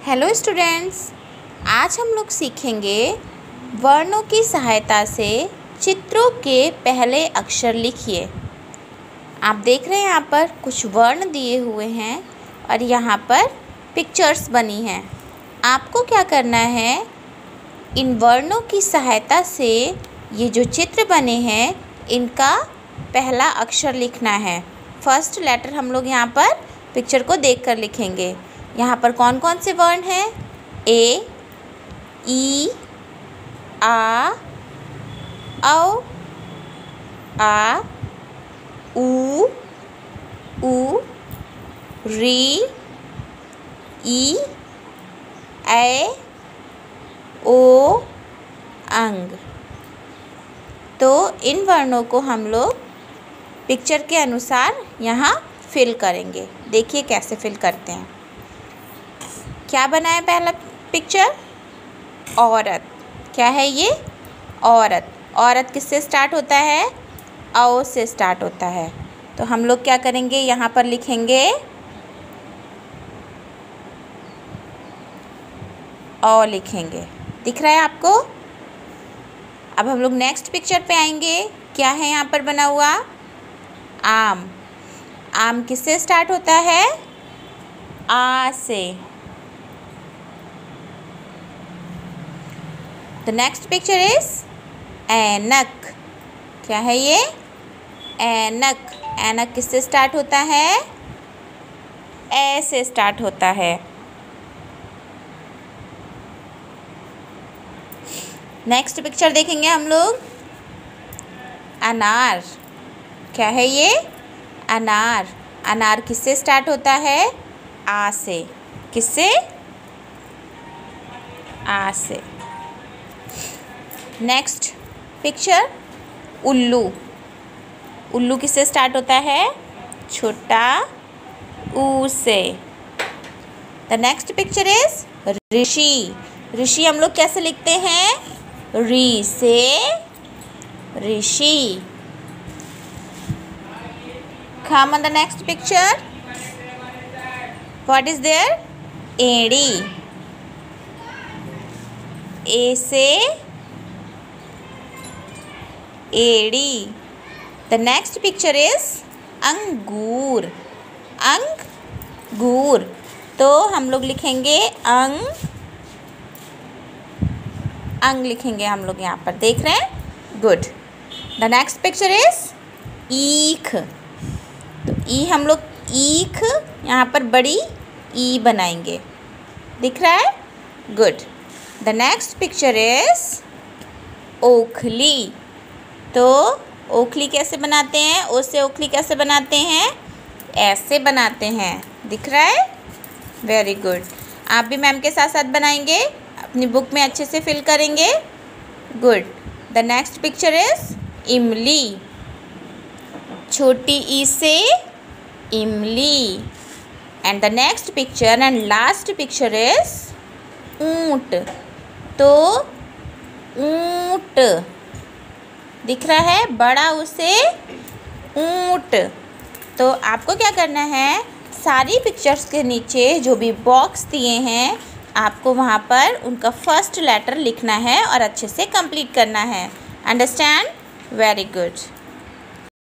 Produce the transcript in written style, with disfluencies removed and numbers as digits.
Hello students, आज हम लोग सीखेंगे वर्णों की सहायता से चित्रों के पहले अक्षर लिखिए। आप देख रहे हैं यहाँ पर कुछ वर्ण दिए हुए हैं और यहाँ पर पिक्चर्स बनी हैं। आपको क्या करना है, इन वर्णों की सहायता से ये जो चित्र बने हैं इनका पहला अक्षर लिखना है। फर्स्ट लेटर हम लोग यहाँ पर पिक्चर को देखकर लिखेंगे। यहाँ पर कौन कौन से वर्ण हैं? ए, ई, आ, औ, आ, ऊ, री, ई, ऐ, ओ, अंग। तो इन वर्णों को हम लोग पिक्चर के अनुसार यहाँ फिल करेंगे। देखिए कैसे फिल करते हैं। क्या बना है पहला पिक्चर? औरत। क्या है ये? औरत। औरत किससे स्टार्ट होता है? औ से स्टार्ट होता है। तो हम लोग क्या करेंगे, यहाँ पर लिखेंगे औ लिखेंगे। दिख रहा है आपको? अब हम लोग नेक्स्ट पिक्चर पे आएंगे। क्या है यहाँ पर बना हुआ? आम। आम किससे स्टार्ट होता है? आ से। The next picture is ऐनक। क्या है ये? ऐनक। ऐनक किससे स्टार्ट होता है? ए से स्टार्ट होता है। नेक्स्ट पिक्चर देखेंगे हम लोग। अनार। क्या है ये? अनार। अनार किससे स्टार्ट होता है? आ से। किससे? आ से। नेक्स्ट पिक्चर उल्लू। उल्लू किससे स्टार्ट होता है? छोटा ऊ से। The next picture is rishi. ऋषि हम लोग कैसे लिखते हैं? री से ऋषि। Come on the next picture. What is there? एड़ी। ए से एड़ी। The next picture is अंगूर। अंगूर। तो हम लोग लिखेंगे अंग लिखेंगे हम लोग यहाँ पर। देख रहे हैं? Good. The next picture is eekh. तो ई हम लोग ईख यहाँ पर बड़ी ई बनाएंगे। दिख रहा है? Good. The next picture is okhli. तो ओखली कैसे बनाते हैं? ओ से ओखली कैसे बनाते हैं? ऐसे बनाते हैं। दिख रहा है? Very good. आप भी मैम के साथ साथ बनाएंगे, अपनी बुक में अच्छे से फिल करेंगे। Good. The next picture is imli. छोटी ई से इमली। And the next picture and last picture is oont. तो ऊंट दिख रहा है? बड़ा उसे ऊंट। तो आपको क्या करना है, सारी पिक्चर्स के नीचे जो भी बॉक्स दिए हैं आपको वहाँ पर उनका फर्स्ट लेटर लिखना है और अच्छे से कंप्लीट करना है। अंडरस्टैंड? Very good.